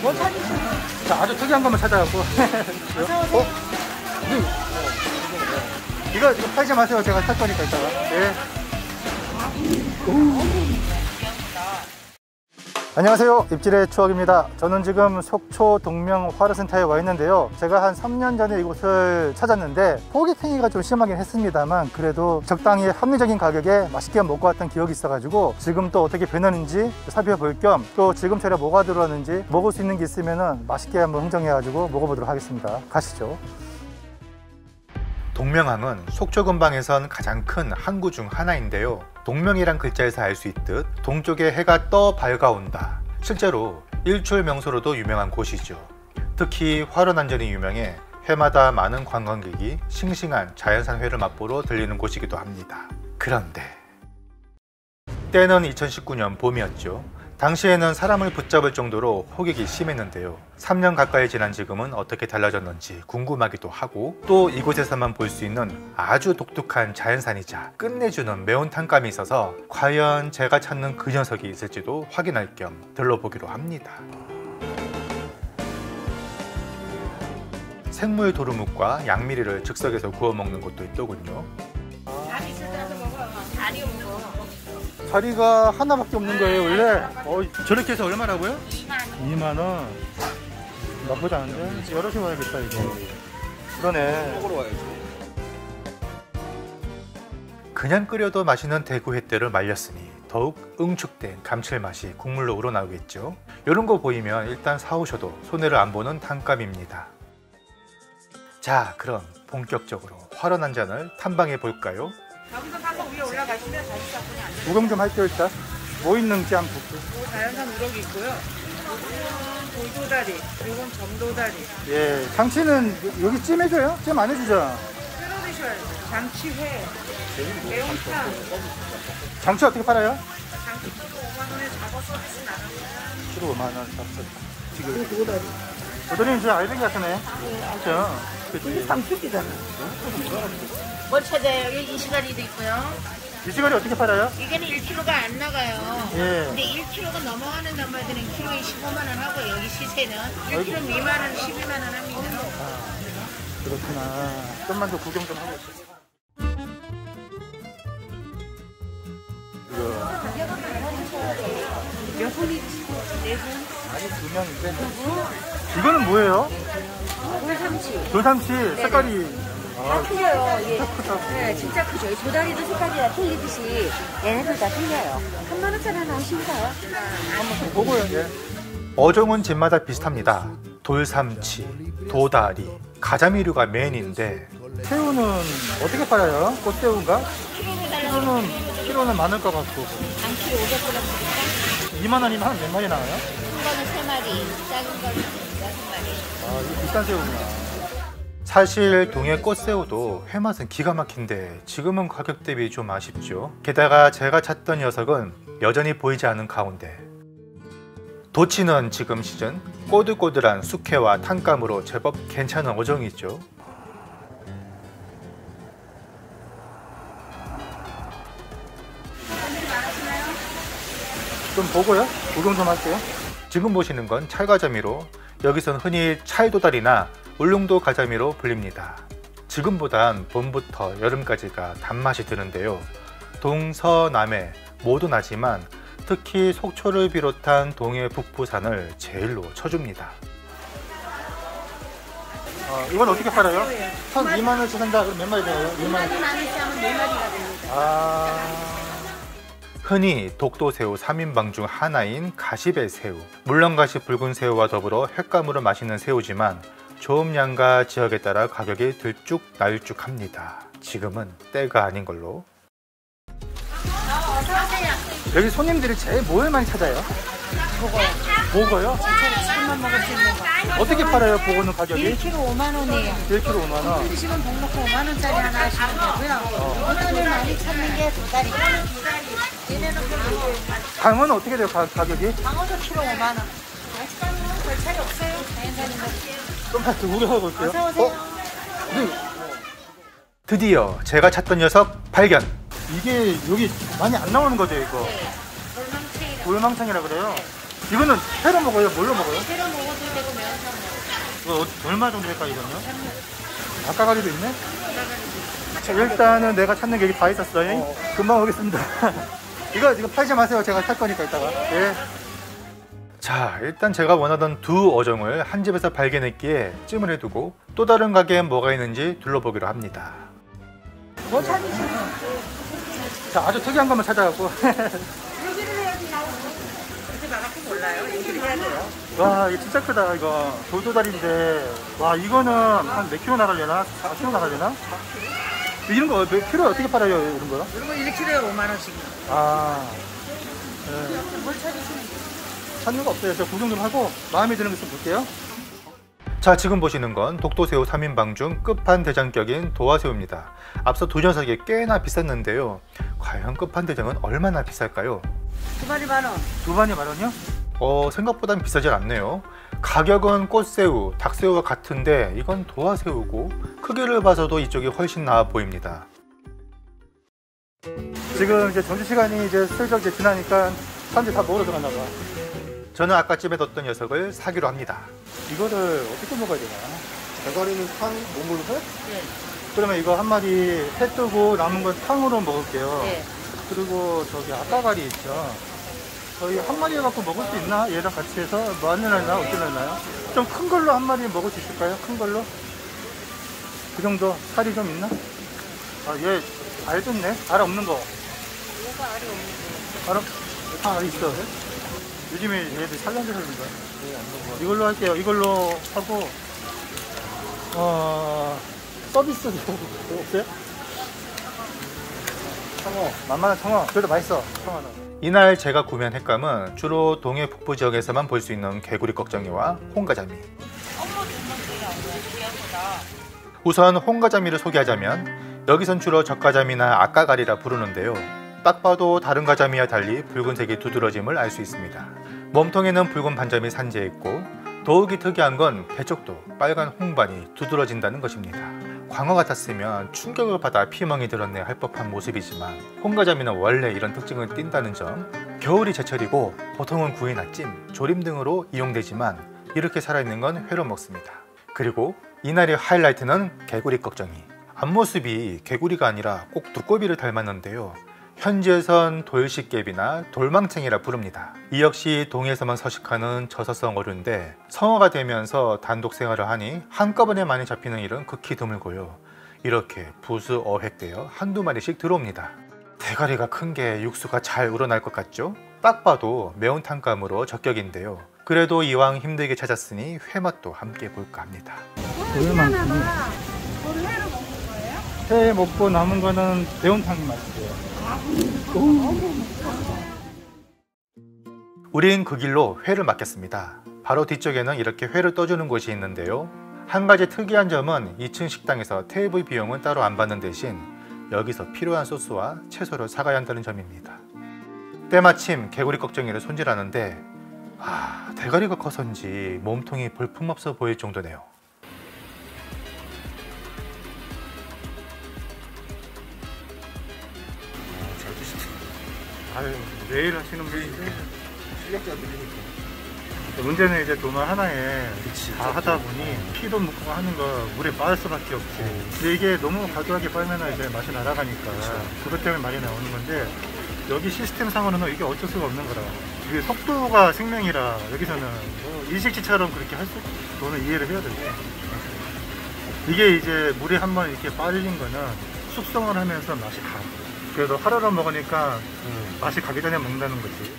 뭐 찾으시면. 자, 아주 특이한 것만 찾아갖고. 이거 팔지 마세요. 제가 살 거니까 이따가. 네. 안녕하세요. 입질의 추억입니다. 저는 지금 속초 동명 화로센터에 와 있는데요. 제가 한 3년 전에 이곳을 찾았는데 포기팽이가 좀 심하긴 했습니다만 그래도 적당히 합리적인 가격에 맛있게 먹고 왔던 기억이 있어가지고 지금 또 어떻게 변하는지 살펴볼 겸 또 지금처럼 뭐가 들어왔는지 먹을 수 있는 게 있으면 맛있게 한번 흥정해가지고 먹어보도록 하겠습니다. 가시죠. 동명항은 속초 근방에선 가장 큰 항구 중 하나인데요. 동명이란 글자에서 알 수 있듯 동쪽에 해가 떠 밝아온다. 실제로 일출 명소로도 유명한 곳이죠. 특히 화로난전이 유명해 해마다 많은 관광객이 싱싱한 자연산 회를 맛보러 들리는 곳이기도 합니다. 그런데 때는 2019년 봄이었죠. 당시에는 사람을 붙잡을 정도로 호객이 심했는데요. 3년 가까이 지난 지금은 어떻게 달라졌는지 궁금하기도 하고 또 이곳에서만 볼 수 있는 아주 독특한 자연산이자 끝내주는 매운탕감이 있어서 과연 제가 찾는 그 녀석이 있을지도 확인할 겸 들러보기로 합니다. 생물 도루묵과 양미리를 즉석에서 구워 먹는 곳도 있더군요. 다리 있어서 먹어. 다리 먹어. 다리가 하나밖에 없는 거예요 원래. 저렇게 해서 얼마라고요? 2만 원. 나쁘지 않은데? 여럿이 와야겠다 이거. 그러네. 먹으러 와야지. 그냥 끓여도 맛있는 대구 횟대를 말렸으니 더욱 응축된 감칠맛이 국물로 우러나오겠죠. 이런 거 보이면 일단 사오셔도 손해를 안 보는 탕감입니다. 자, 그럼 본격적으로 화로난전을 탐방해 볼까요? 여기서 가서 위에 올라가시면 다시 잡분이 안 돼요. 구경 좀 할게요 일단. 뭐 있는지 한번 볼게요. 자연산 우럭이 있고요. 이건 돌도다리, 이건 점도다리. 예, 장치는 여기 찜 해줘요? 찜 안 해주죠? 끓여 드셔야죠. 장치회, 매운탕. 장치 어떻게 팔아요? 장치 키로 5만 원에 잡아 서비스 나눠요. 키로 5만 원 잡서. 지금 도다리. 도다리는 저 알배기 같으네. 그렇죠? 근데 상추기잖아. 뭘 찾아요? 여기 이시가리도 있고요. 이시가리 어떻게 팔아요? 이게는 1kg가 안 나가요. 예. 근데 1kg가 넘어가는 단말들은 키로에 15만 원 하고 여기 시세는 1kg 미만은 12만 원 합니다. 아, 그렇구나. 좀만 더 구경 좀 하고 있어요. 몇 분이지? 4분? 아니 2명인데. 이거는 뭐예요? 돌삼치. 돌삼치 색깔이. 다 틀려요. 예. 네, 진짜 크죠. 도다리도 색깔이 다 틀리듯이 얘네들 다 틀려요. 3만 원짜리 하나 오신가요? 한번 보고요. 예. 어종은 집마다 비슷합니다. 돌삼치, 도다리, 가자미류가 메인인데 새우는 어떻게 팔아요? 꽃새우인가? 키로는 많을 것 같고. 한 키로 500g. 2만 원이면 한 몇 마리 나와요? 큰 거는 3마리, 작은 거는 6마리. 아, 이거 비싼 새우구나. 사실 동해 꽃새우도 회맛은 기가 막힌데 지금은 가격 대비 좀 아쉽죠. 게다가 제가 찾던 녀석은 여전히 보이지 않은 가운데 도치는 지금 시즌 꼬들꼬들한 숙회와 탕감으로 제법 괜찮은 어종이죠. 좀 보고요. 구경 좀 할게요. 지금 보시는 건 찰가자미로 여기선 흔히 찰도다리나 울릉도 가자미로 불립니다. 지금보단 봄부터 여름까지가 단맛이 드는데요. 동서남해 모두 나지만 특히 속초를 비롯한 동해 북부산을 제일로 쳐줍니다. 이건 어떻게 팔아요? 한 2만 원씩 한다. 그럼 몇 마리 돼요? 2만 원. 2마리 많이 싸면 4마리가 됩니다. 흔히 독도새우 3인방 중 하나인 가시배 새우. 물론 가시 붉은 새우와 더불어 횟감으로 맛있는 새우지만 조음량과 지역에 따라 가격이 들쭉날쭉합니다. 지금은 때가 아닌 걸로. 여기 손님들이 제일 뭘 많이 찾아요? 보고요? 치킨만 먹을 수 있는 거. 어떻게 팔아요? 보고는 가격이? 1kg 5만 원이에요. 1kg 5만 원. 드시면 복 먹고 5만 원짜리 하나 하시면 되고요. 오늘은 많이 찾는 게 도다리. 얘네는 강은 어떻게 돼요? 가격이? 방어도 키로 5만 원. 별 차이 없어요. 자연산인 거. 좀 다시 구경하고 올게요. 어서 오세요. 드디어 제가 찾던 녀석 발견! 이게 여기 많이 안 나오는 거죠, 이거? 네. 돌망치랑 돌망창이라 그래요? 이거는 회로 먹어요? 뭘로 먹어요? 새로 먹어도 되고 매운탕 먹어도 이거 얼마 정도 될까 이거는? 아까가리도 있네? 자, 일단은 내가 찾는 게 여기 다 있었어요. 금방 오겠습니다. 이거 팔지 마세요. 제가 살 거니까 이따가. 예. 자, 일단 제가 원하던 두 어종을 한 집에서 발견했기에 찜을 해두고 또 다른 가게엔 뭐가 있는지 둘러보기로 합니다. 뭐 찾으시면 자, 아주 특이한 것만 찾아갖고. 여기를 해야지 나오고. 이렇게 나가고 몰라요. 여기를 해야 돼요. 와, 이거 진짜 크다, 이거. 돌도다리인데. 와, 이거는 한 몇 킬로 나가려나? 4킬로 나가려나? 이런 거 몇 킬로 어떻게 팔아요, 이런 거? 이런 거 1kg에 5만 원씩. 아. 네. 뭘 찾으시면 찾는 거 없어요. 저 구경 좀 하고 마음에 드는 거 있으면 볼게요. 자, 지금 보시는 건 독도새우 3인방 중 끝판대장격인 도화새우입니다. 앞서 두 녀석이 꽤나 비쌌는데요. 과연 끝판대장은 얼마나 비쌀까요? 두 마리 10,000원. 두 반이 10,000원이요? 생각보단 비싸질 않네요. 가격은 꽃새우, 닭새우와 같은데 이건 도화새우고 크기를 봐서도 이쪽이 훨씬 나아 보입니다. 지금 이제 점심시간이 이제 슬쩍 이제 지나니까 사람들이 다 먹으러 들어갔나 봐. 저는 아까 찜에 뒀던 녀석을 사기로 합니다. 이거를 어떻게 먹어야 되나? 대가리는 탕, 몸으로 해? 네. 그러면 이거 한 마리 회 뜨고 남은 건 탕으로 먹을게요. 네. 그리고 저기 아까가리 있죠. 저희 한 마리 갖고 먹을 수 있나? 얘랑 같이 해서 마늘 넣나? 어떻게 넣나요? 좀 큰 걸로 한 마리 먹을 수 있을까요? 큰 걸로? 그 정도 살이 좀 있나? 아, 얘 알 됐네? 알 없는 거. 뭐가 알이 없는 알 없? 다 알이 있어. 요즘에 얘들 산란돼서 그런가? 이걸로 할게요. 이걸로 하고 서비스 없어요? 청어. 만만한 청어. 그래도 맛있어. 청어는. 이날 제가 구매한 횟감은 주로 동해 북부 지역에서만 볼 수 있는 개구리 꺽정이와 홍가자미. 우선 홍가자미를 소개하자면 여기선 주로 적가자미나 아까가리라 부르는데요. 딱 봐도 다른 가자미와 달리 붉은색의 두드러짐을 알 수 있습니다. 몸통에는 붉은 반점이 산재해 있고 더욱이 특이한 건 배 쪽도 빨간 홍반이 두드러진다는 것입니다. 광어 같았으면 충격을 받아 피멍이 들었네 할 법한 모습이지만 홍가자미는 원래 이런 특징을 띈다는 점. 겨울이 제철이고 보통은 구이나 찜, 조림 등으로 이용되지만 이렇게 살아있는 건 회로 먹습니다. 그리고 이날의 하이라이트는 개구리 꺽정이. 앞모습이 개구리가 아니라 꼭 두꺼비를 닮았는데요. 현지에선 돌식개비나 돌망챙이라 부릅니다. 이 역시 동해에서만 서식하는 저서성 어류인데 성어가 되면서 단독 생활을 하니 한꺼번에 많이 잡히는 일은 극히 드물고요. 이렇게 부수 어획되어 한두 마리씩 들어옵니다. 대가리가 큰 게 육수가 잘 우러날 것 같죠? 딱 봐도 매운탕감으로 적격인데요. 그래도 이왕 힘들게 찾았으니 회맛도 함께 볼까 합니다. 돌만큼. 회 먹고 남은 거는 매운탕이 맛있어요. 우린 그 길로 회를 맡겼습니다. 바로 뒤쪽에는 이렇게 회를 떠주는 곳이 있는데요. 한 가지 특이한 점은 2층 식당에서 테이블 비용은 따로 안 받는 대신 여기서 필요한 소스와 채소를 사가야 한다는 점입니다. 때마침 개구리 꺽정이를 손질하는데 대가리가 커서인지 몸통이 볼품없어 보일 정도네요. 아유, 매일 하시는 분인데 실력자들이니까. 문제는 이제 도마 하나에 다 하다 보니 피도 묻고 하는 거 물에 빠질 수밖에 없지. 근데 이게 너무 과도하게 빨면 이제 맛이 날아가니까 그것 때문에 많이 나오는 건데 여기 시스템상으로는 이게 어쩔 수가 없는 거라. 이게 속도가 생명이라 여기서는 뭐 일식집처럼 그렇게 할 수, 너는 이해를 해야 되죠. 이게 이제 물에 한번 이렇게 빠진 거는 숙성을 하면서 맛이 가. 그래도 하루를 먹으니까 맛이 가기 전에 먹는다는 거지.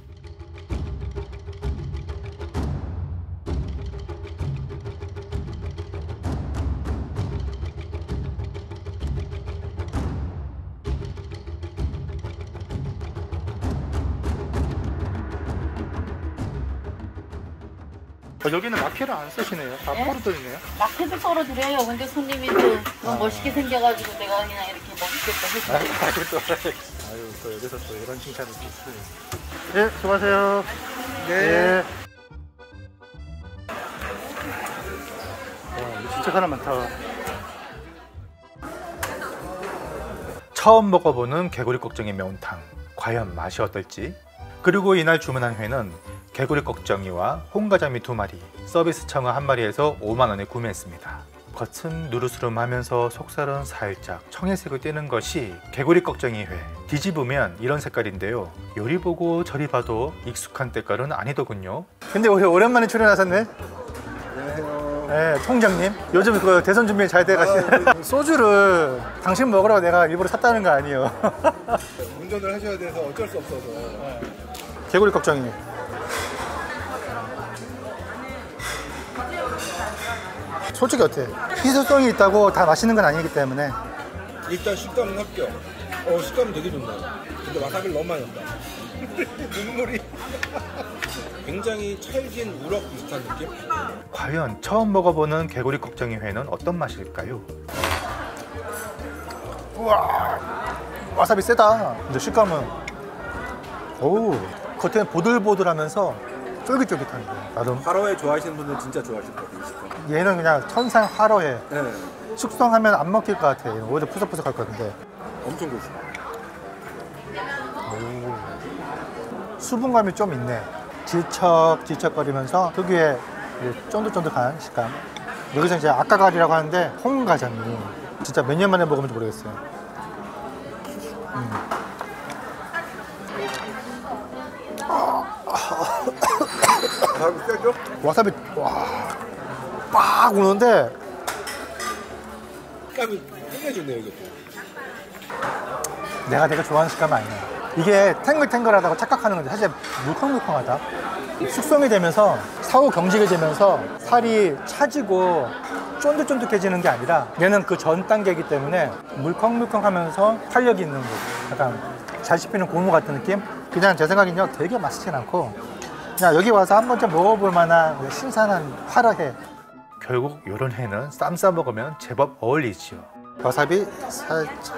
여기는 마피를 안 쓰시네요. 다 포로 들이네요. 마켓을 썰어드려요. 근데 손님이 또 너무 멋있게 생겨가지고 내가 그냥 이렇게 멋있겠다 했어. 아유, 또 여기서 또 이런 칭찬을 또 있어요. 네, 수고하세요. 네. 와, 이거 진짜 사람 많다. 처음 먹어보는 개구리 꺽정의 매운탕. 과연 맛이 어떨지. 그리고 이날 주문한 회는 개구리 꺽정이와 홍가자미 2마리, 서비스 청어 1마리에서 5만 원에 구매했습니다. 겉은 누르스름하면서 속살은 살짝 청회색을 띠는 것이 개구리 꺽정이 회. 뒤집으면 이런 색깔인데요. 요리 보고 저리 봐도 익숙한 때깔은 아니더군요. 근데 오랜만에 출연하셨네. 안녕하세요. 네, 통장님. 요즘 그 대선 준비 잘 돼가시네. 소주를 당신 먹으라고 내가 일부러 샀다는 거 아니에요. 운전을 하셔야 돼서 어쩔 수 없어서. 개구리 꺽정이. 솔직히 어때? 희소성이 있다고 다 맛있는 건 아니기 때문에. 일단 식감은 합격. 식감은 되게 좋네. 근데 와사비를 너무 많이 넣었다. 눈물이. 굉장히 찰진 우럭 비슷한 느낌? 과연 처음 먹어보는 개구리 꺽정이 회는 어떤 맛일까요? 우와, 와사비 세다. 근데 식감은 오, 겉에는 보들보들하면서 쫄깃쫄깃한 거. 나름 화로회 좋아하시는 분들 진짜 좋아하실 것 같아요. 식감. 얘는 그냥 천상 화로회. 네. 숙성하면 안 먹힐 것 같아. 오히려 푸석푸석할 것 같은데. 엄청 고소. 수분감이 좀 있네. 질척질척거리면서 특유의 쫀득쫀득한 식감. 여기서 이제 아까가리라고 하는데 홍가자미. 진짜 몇 년 만에 먹으면 모르겠어요. 와사비 세죠? 와사비 빡 오는데 식감이 끝내주네요, 이것도. 내가 되게 좋아하는 식감은 아니야. 이게 탱글탱글하다고 착각하는 건데 사실 물컹물컹하다. 숙성이 되면서 사후 경직이 되면서 살이 차지고 쫀득쫀득해지는 게 아니라 얘는 그 전 단계이기 때문에 물컹물컹하면서 탄력이 있는 거. 약간 잘 씹히는 고무 같은 느낌? 그냥 제 생각엔요 되게 맛있진 않고 그냥 여기 와서 한 번쯤 먹어볼 만한 신선한 화로회. 결국 이런 회는 쌈 싸 먹으면 제법 어울리지요. 와사비 살짝.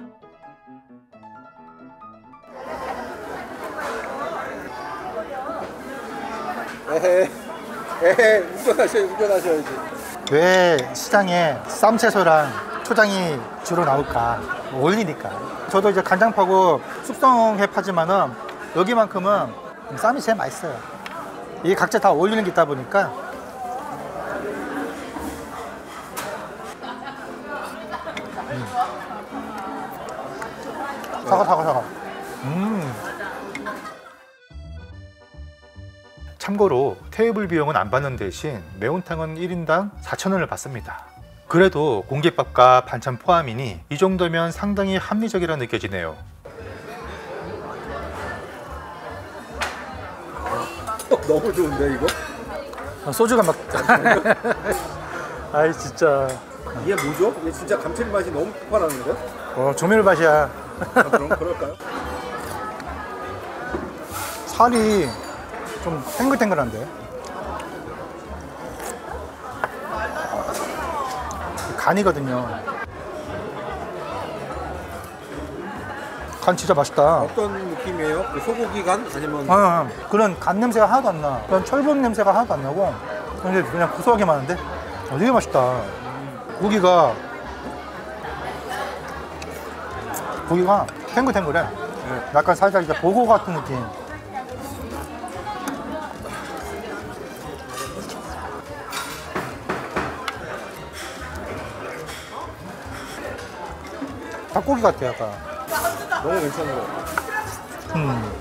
에헤, 운전하셔야지. 왜 시장에 쌈채소랑 초장이 주로 나올까? 어울리니까. 저도 이제 간장파고 숙성해 파지만은 여기만큼은 쌈이 제일 맛있어요. 이게 각자 다 어울리는 게 있다 보니까. 사과. 참고로 테이블 비용은 안 받는 대신 매운탕은 1인당 4,000원을 받습니다. 그래도 공깃밥과 반찬 포함이니 이 정도면 상당히 합리적이라 느껴지네요. 너무 좋은데, 이거? 소주가 막 아이 진짜 이게 뭐죠? 이게 진짜 감칠맛이 너무 폭발하는데? 조미료 맛이야. 그럼 그럴까요? 살이 좀 탱글탱글한데 간이거든요. 간 진짜 맛있다. 어떤 느낌이에요? 그 소고기 간? 아니면 그런 간 냄새가 하나도 안 나. 그런 철분 냄새가 하나도 안 나고 근데 그냥 고소하게 많은데 되게 맛있다. 고기가 탱글탱글해. 약간 살짝 이제 보고 같은 느낌. 닭고기 같아 약간. 너무 괜찮은 것 같아요.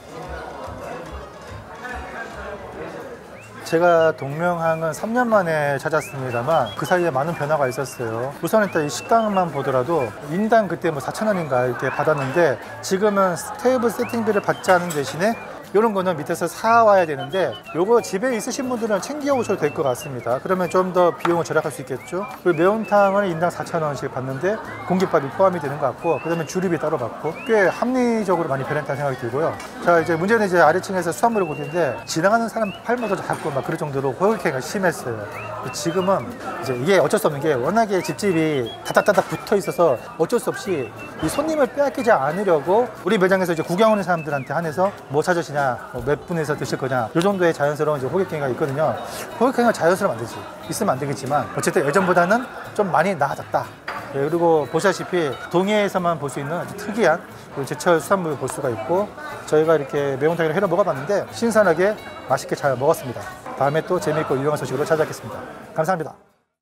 제가 동명항은 3년 만에 찾았습니다만 그 사이에 많은 변화가 있었어요. 우선 일단 이 식당만 보더라도 인당 그때 뭐 4,000원인가 이렇게 받았는데 지금은 테이블 세팅비를 받지 않은 대신에 이런 거는 밑에서 사와야 되는데 요거 집에 있으신 분들은 챙겨 오셔도 될 것 같습니다. 그러면 좀 더 비용을 절약할 수 있겠죠. 그리고 매운탕은 인당 4,000원씩 받는데 공깃밥이 포함이 되는 것 같고 그다음에 주류비 따로 받고 꽤 합리적으로 많이 변했다는 생각이 들고요. 자 이제 문제는 이제 아래층에서 수산물을 보는데 지나가는 사람 팔모도 잡고 막 그럴 정도로 호객행위가 심했어요. 지금은 이제 이게 어쩔 수 없는 게 워낙에 집집이 다닥다닥 붙어 있어서 어쩔 수 없이 이 손님을 빼앗기지 않으려고 우리 매장에서 이제 구경 오는 사람들한테 한해서 뭐 찾으시냐 몇 분에서 드실 거냐 이 정도의 자연스러운 이제 호객행위가 있거든요. 호객행위가 자연스러우면 안 되지. 있으면 안 되겠지만 어쨌든 예전보다는 좀 많이 나아졌다. 네, 그리고 보시다시피 동해에서만 볼 수 있는 아주 특이한 그 제철 수산물을 볼 수가 있고 저희가 이렇게 매운탕을 해서 먹어봤는데 신선하게 맛있게 잘 먹었습니다. 다음에 또 재미있고 유용한 소식으로 찾아뵙겠습니다. 감사합니다.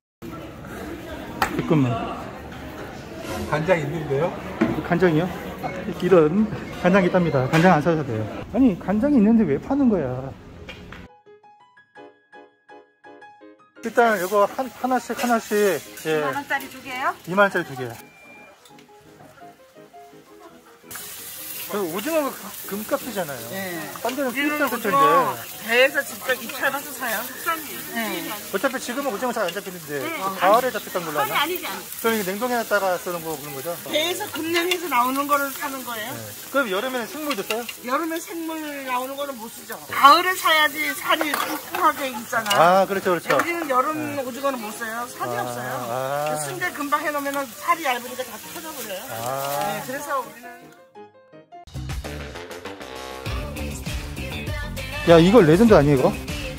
잠깐만. 간장 있는데요? 간장이요? 이런 간장이 있답니다. 간장 안 사셔도 돼요. 아니 간장이 있는데 왜 파는 거야? 일단 이거 하나씩 예. 2만원짜리 2개요? 2만원짜리 2개. 그 오징어가 금값이잖아요. 네. 딴 데는 비싼 수준인데. 배에서 직접 입찰해서 사요. 네. 어차피 지금은 오징어 잘 안 잡히는데 가을에 잡혔던 걸로 아나? 아니지. 그럼 이게 냉동해놨다가 쓰는 거 그런 거죠? 배에서 급냉해서 나오는 거를 사는 거예요. 네. 그럼 여름에는 생물도 써요? 여름에 생물 나오는 거는 못 쓰죠. 가을에 사야지 살이 뚱뚱하게 있잖아. 아 그렇죠 그렇죠. 여기는 여름 오징어는 못 써요. 살이 없어요. 순대 금방 해놓으면 살이 얇으니까 다 터져버려요. 네, 그래서 우리는 야 이거 레전드 아니야 이거?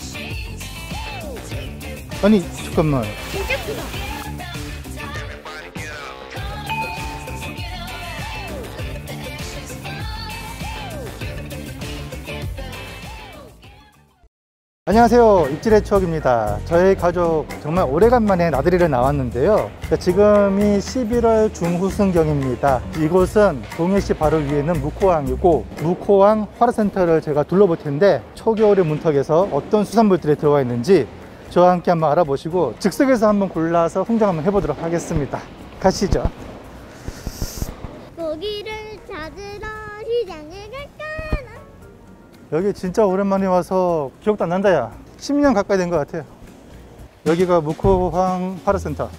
아니 잠깐만. 안녕하세요. 입질의 추억입니다. 저희 가족 정말 오래간만에 나들이를 나왔는데요. 지금이 11월 중후순경입니다. 이곳은 동해시 바로 위에는 묵호항이고 묵호항 화로센터를 제가 둘러볼 텐데 초겨울의 문턱에서 어떤 수산물들이 들어가 있는지 저와 함께 한번 알아보시고 즉석에서 한번 골라서 흥정 한번 해보도록 하겠습니다. 가시죠. 고기를 찾으러 시장에 갈까나. 여기 진짜 오랜만에 와서 기억도 안 난다 야. 10년 가까이 된 것 같아요. 여기가 묵호항 화로센터.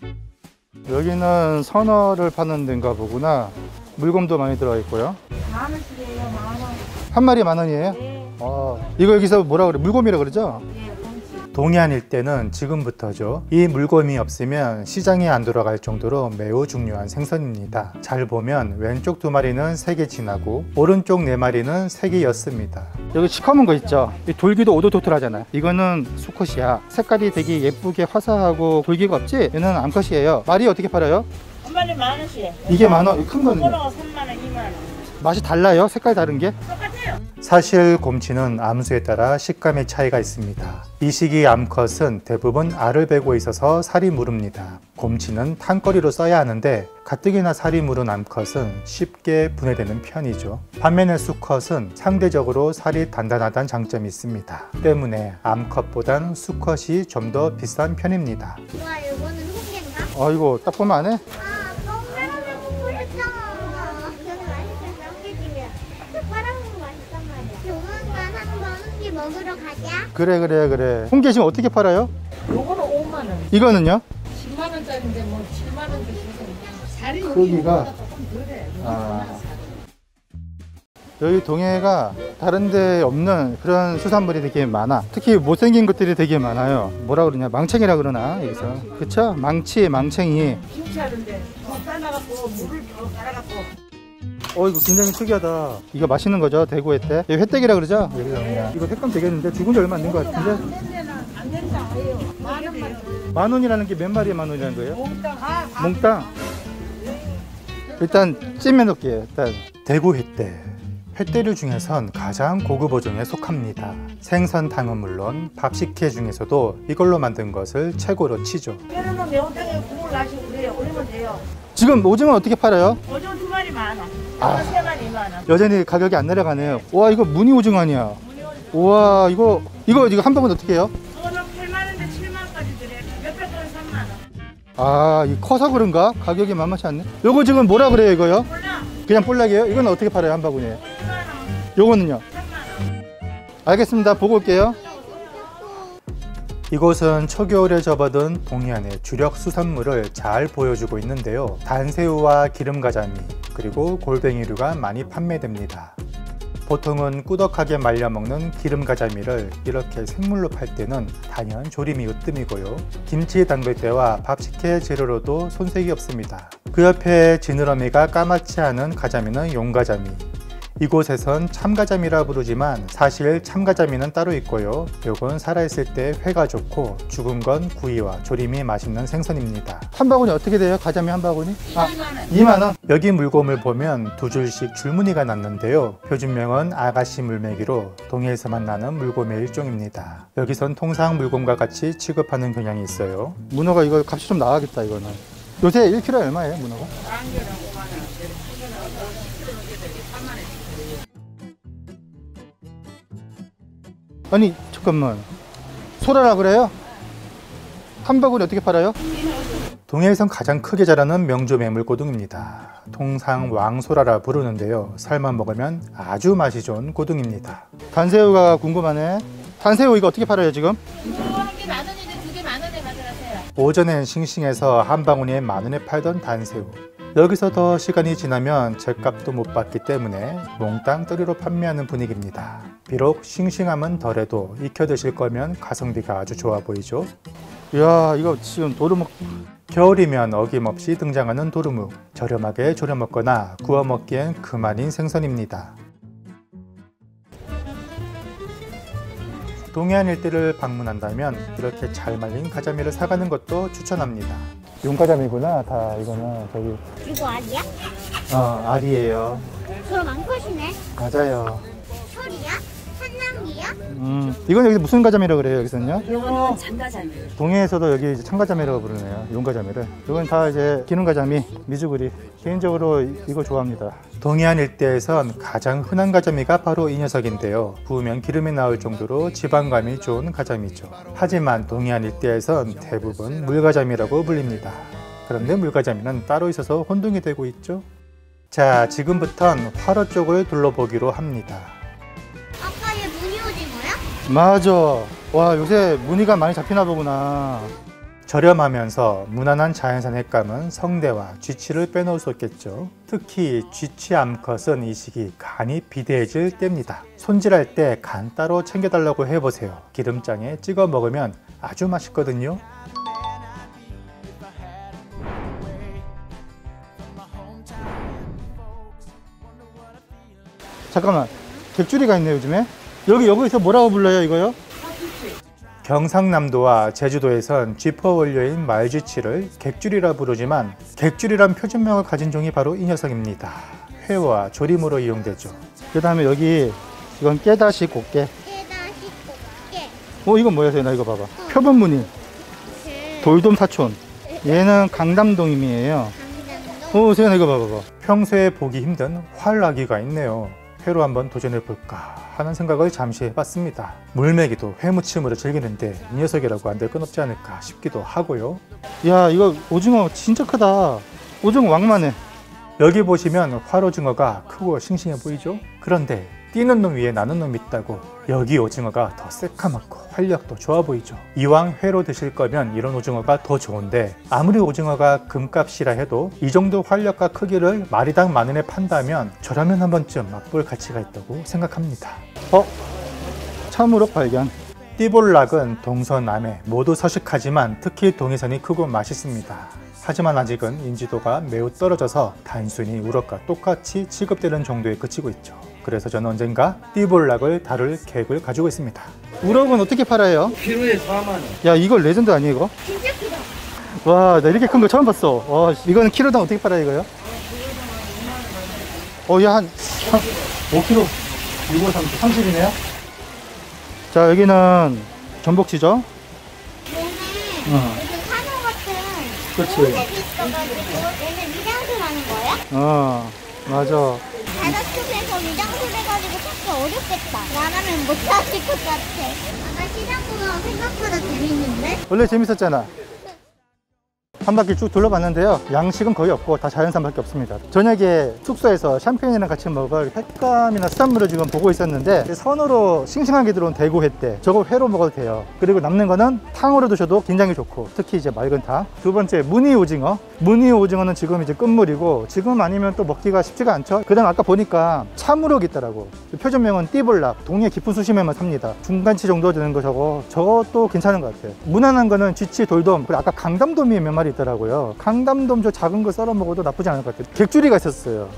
여기는 선어를 파는 데인가 보구나. 물건도 많이 들어가 있고요. 10,000원씩이에요, 10,000원. 한 마리 10,000원이에요? 네. 이거 여기서 뭐라 그래? 물곰이라 그러죠? 네, 곰치. 동해안 일대는 지금부터죠. 이 물곰이 없으면 시장에 안 돌아갈 정도로 매우 중요한 생선입니다. 잘 보면 왼쪽 2마리는 색이 진하고 오른쪽 4마리는 색이 옅습니다. 여기 시커먼 거 있죠? 이 돌기도 오돌토돌하잖아요. 이거는 수컷이야. 색깔이 되게 예쁘게 화사하고 돌기가 없지? 얘는 암컷이에요. 말이 어떻게 팔아요? 한 마리 10,000원씩. 이게 10,000원, 큰 거는요? 코너가 3만원, 2만원. 맛이 달라요? 색깔 다른 게? 똑같아요. 사실 곰치는 암수에 따라 식감의 차이가 있습니다. 이 시기 암컷은 대부분 알을 베고 있어서 살이 무릅니다. 곰치는 탕거리로 써야 하는데 가뜩이나 살이 무른 암컷은 쉽게 분해되는 편이죠. 반면에 수컷은 상대적으로 살이 단단하다는 장점이 있습니다. 때문에 암컷보단 수컷이 좀 더 비싼 편입니다. 와, 이거는 홍게인가? 이거 딱 보면 안 해? 아, 너무 먹고 싶잖아. 여기 맛있어, 홍게집이야. 파란 거 맛있단 말이야. 조만간 한번 홍게 먹으러 가자. 그래. 홍게 지금 어떻게 팔아요? 요거는 5만원. 이거는요? 10만원짜리인데 뭐 7만원 주시면 살이 크기가 여기 동해가 다른 데 없는 그런 수산물이 되게 많아. 특히 못생긴 것들이 되게 많아요. 뭐라 그러냐, 망챙이라 그러나 여기서. 그쵸? 망치, 망챙이. 김치하는데 더 삶아갖고 물을 더 갈아갖고. 이거 굉장히 특이하다. 이거 맛있는 거죠? 대구 횟대. 이거 횟대기라 그러죠? 이거 색감 되겠는데 죽은 지 얼마 안 된 것 같은데? 안 된다 해요. 10,000원. 10,000원이라는 게 몇 마리에 10,000원이라는 거예요? 몽땅. 일단 찜해 놓을게요. 일단 대구 횟대. 횟대류 중에선 가장 고급 어종에 속합니다. 생선탕은 물론 밥식회 중에서도 이걸로 만든 것을 최고로 치죠. 얘는 매운탕에 국물 나시고 그래요. 올리면 돼요. 지금 오징어 어떻게 팔아요? 오징어 2마리 10,000원. 아. 3마리 2만원. 여전히 가격이 안 내려가네요. 와, 이거 무늬 오징어 아니야? 우와, 이거 한 방울 어떻게 해요? 이거는 8만원인데 7만원까지 드려요. 몇백 건 3만원. 아, 이 커서 그런가? 가격이 만만치 않네. 요거 지금 뭐라 그래요, 이거요? 몰라. 그냥 볼락이에요? 이건 어떻게 팔아요, 한 바구니에? 2만원. 요거는요? 3만원. 알겠습니다. 보고 올게요. 이곳은 초겨울에 접어든 동해안의 주력 수산물을 잘 보여주고 있는데요. 단새우와 기름가자미, 그리고 골뱅이류가 많이 판매됩니다. 보통은 꾸덕하게 말려 먹는 기름가자미를 이렇게 생물로 팔 때는 단연 조림이 으뜸이고요. 김치에 담글 때와 밥식혜 재료로도 손색이 없습니다. 그 옆에 지느러미가 까맣지 않은 가자미는 용가자미, 이곳에선 참가자미라 부르지만 사실 참가자미는 따로 있고요. 요건 살아있을 때 회가 좋고 죽은 건 구이와 조림이 맛있는 생선입니다. 한 바구니 어떻게 돼요? 가자미 한 바구니? 2만원. 여기 물곰을 보면 두 줄씩 줄무늬가 났는데요. 표준명은 아가씨 물메기로 동해에서만 나는 물곰의 일종입니다. 여기선 통상 물곰과 같이 취급하는 경향이 있어요. 문어가 이거 값이 좀 나가겠다 이거는. 요새 1kg에 얼마예요 문어가? 아니 잠깐만, 소라라 그래요? 한 바구니 어떻게 팔아요? 동해에선 가장 크게 자라는 명조 매물고등입니다. 통상 왕소라라 부르는데요. 삶아 먹으면 아주 맛이 좋은 고등입니다. 단새우가 궁금하네. 단새우 이거 어떻게 팔아요 지금? 한 개 만 원인데 두 개 만 원에 가져가세요. 오전엔 싱싱해서 한 바구니에 만 원에 팔던 단새우. 여기서 더 시간이 지나면 죗값도 못 받기 때문에 몽땅 떨이로 판매하는 분위기입니다. 비록 싱싱함은 덜해도 익혀 드실 거면 가성비가 아주 좋아 보이죠? 이야, 이거 지금 도루묵. 겨울이면 어김없이 등장하는 도루묵. 저렴하게 졸여 먹거나 구워 먹기엔 그만인 생선입니다. 동해안 일대를 방문한다면 이렇게 잘 말린 가자미를 사가는 것도 추천합니다. 용가자미구나. 다 이거는 저기 이거 알이야? 알이에요. 그럼 암컷이네. 맞아요. 철이야? 산남기야? 이건 여기서 무슨 가자미라고 그래요 여기서는요? 이거는 장가자미. 동해에서도 여기 이제 참가자미라고 부르네요. 용가자미를. 이건 다 이제 기능가자미, 미주구리. 개인적으로 이거 좋아합니다. 동해안 일대에선 가장 흔한 가자미가 바로 이 녀석인데요. 구우면 기름이 나올 정도로 지방감이 좋은 가자미죠. 하지만 동해안 일대에선 대부분 물가자미라고 불립니다. 그런데 물가자미는 따로 있어서 혼동이 되고 있죠. 자, 지금부턴 화로 쪽을 둘러보기로 합니다. 아빠 얘 무늬 오징어야? 맞아. 와, 요새 무늬가 많이 잡히나 보구나. 저렴하면서 무난한 자연산 횟감은 성대와 쥐치를 빼놓을 수 없겠죠. 특히 쥐치 암컷은 이 시기 간이 비대해질 때입니다. 손질할 때 간 따로 챙겨달라고 해보세요. 기름장에 찍어 먹으면 아주 맛있거든요. 잠깐만, 객줄이가 있네 요즘에. 여기서 뭐라고 불러요 이거요? 경상남도와 제주도에선 쥐퍼 원료인 말쥐치를 객줄이라 부르지만 객줄이란 표준명을 가진 종이 바로 이 녀석입니다. 회와 조림으로 이용되죠. 그 다음에 여기 이건 깨다시 꽃게. 깨다시 꽃게. 이건 뭐야 세연아, 이거 봐봐. 표본무늬 돌돔 사촌. 얘는 강담동임이에요. 강담도. 세연아 이거 봐봐. 평소에 보기 힘든 활아기가 있네요. 회로 한번 도전해볼까 하는 생각을 잠시 해봤습니다. 물메기도 회무침으로 즐기는데 이 녀석이라고 안 될 건 없지 않을까 싶기도 하고요. 야, 이거 오징어 진짜 크다. 오징어 왕만해. 여기 보시면 활오징어가 크고 싱싱해 보이죠? 그런데 뛰는 놈 위에 나는 놈이 있다고 여기 오징어가 더 새카맣고 활력도 좋아 보이죠? 이왕 회로 드실 거면 이런 오징어가 더 좋은데 아무리 오징어가 금값이라 해도 이 정도 활력과 크기를 마리당 만 원에 판다면 저라면 한 번쯤 맛볼 가치가 있다고 생각합니다. 참으로 발견. 띠볼락은 동서남해 모두 서식하지만 특히 동해선이 크고 맛있습니다. 하지만 아직은 인지도가 매우 떨어져서 단순히 우럭과 똑같이 취급되는 정도에 그치고 있죠. 그래서 저는 언젠가 띠볼락을 다룰 계획을 가지고 있습니다. 우럭은 어떻게 팔아요? 키로에 4만원. 야, 이거 레전드 아니에요 이거? 진짜 크다. 와, 나 이렇게 큰 거 처음 봤어. 와, 이거는 키로당 어떻게 팔아요 이거요? 야, 한 5kg 30이네요. 자, 여기는 전복치죠? 얘는 요즘 산호 같은 그치. 호색이 있어가지고 얘는 미장술 하는 거야? 맞아. 바닷속에서 미장술 해가지고 찾기 어렵겠다. 나라면 못 찾을 것 같아. 나 시장보다 생각보다 재밌는데? 원래 재밌었잖아. 한 바퀴 쭉 둘러봤는데요. 양식은 거의 없고 다 자연산밖에 없습니다. 저녁에 숙소에서 샴페인이랑 같이 먹을 횟감이나 수산물을 지금 보고 있었는데 선으로 싱싱하게 들어온 대구 횟대, 저거 회로 먹어도 돼요. 그리고 남는 거는 탕으로 드셔도 굉장히 좋고, 특히 이제 맑은 탕. 두 번째, 무늬 오징어. 무늬 오징어는 지금 이제 끝물이고 지금 아니면 또 먹기가 쉽지가 않죠. 그 다음 아까 보니까 참우럭 있더라고. 표준명은 띠볼락. 동해 깊은 수심에만 삽니다. 중간치 정도 되는 거 저것도 괜찮은 것 같아요. 무난한 거는 쥐치, 돌돔, 그리고 아까 강담돔이 몇 마리 있더라고요. 강담돔 저 작은 거 썰어 먹어도 나쁘지 않을 것 같아요. 객줄이가 있었어요.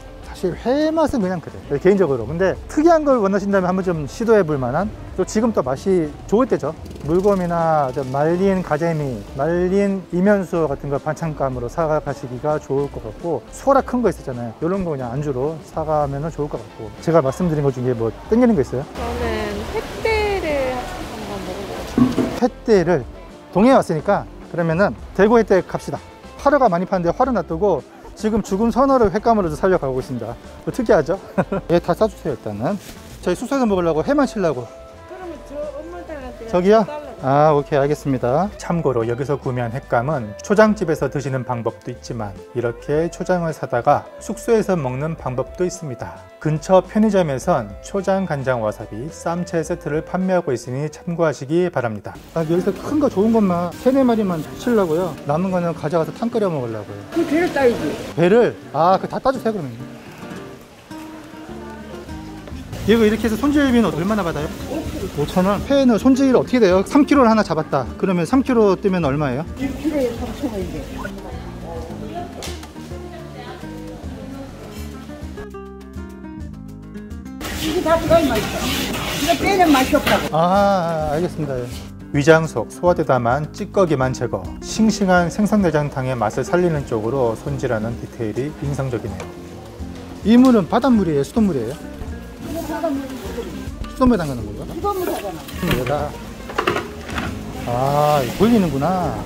사실 회 맛은 그냥 그래 개인적으로. 근데 특이한 걸 원하신다면 한번 좀 시도해 볼 만한, 또 지금 또 맛이 좋을 때죠. 물곰이나 말린 가재미, 말린 이면수 같은 거 반찬감으로 사가시기가 좋을 것 같고, 소라 큰 거 있었잖아요. 이런 거 그냥 안주로 사가면 좋을 것 같고. 제가 말씀드린 것 중에 뭐 땡기는 거 있어요? 저는 횟대를 한번 먹어보고. 횟대를 동해에 왔으니까 그러면은 대구 횟대 갑시다. 화로가 많이 파는데 화로 놔두고 지금 죽은 선어를 횟감으로 살려가고 있습니다. 특이하죠? 예, 다 싸주세요. 일단은 저희 숙소에서 먹으려고 회만 치려고. 그러면 저 엄마들한테 저기요? 아, 오케이, 알겠습니다. 참고로 여기서 구매한 횟감은 초장집에서 드시는 방법도 있지만 이렇게 초장을 사다가 숙소에서 먹는 방법도 있습니다. 근처 편의점에선 초장, 간장, 와사비, 쌈채 세트를 판매하고 있으니 참고하시기 바랍니다. 아, 여기서 큰 거 좋은 것만 3-4마리만 치려고요. 남은 거는 가져가서 탕 끓여 먹으려고요. 그 배를 따야지. 배를? 아, 그 다 따주세요 그러면. 이거 이렇게 해서 손질비는 얼마나 받아요? 5,000원. 회는 손질 어떻게 돼요? 3kg를 하나 잡았다. 그러면 3kg 뜨면 얼마예요? 1kg에 3,000원인데. 이게 다 들어갈 맛있어. 이거 빼는 맛이 없다고. 아, 알겠습니다. 위장 속 소화되다만 찌꺼기만 제거, 싱싱한 생선내장탕의 맛을 살리는 쪽으로 손질하는 디테일이 인상적이네요. 이 물은 바닷물이에요? 수돗물이에요? 수돗물 담가는 건가? 수돗물 하잖아. 얘가 아, 돌리는구나.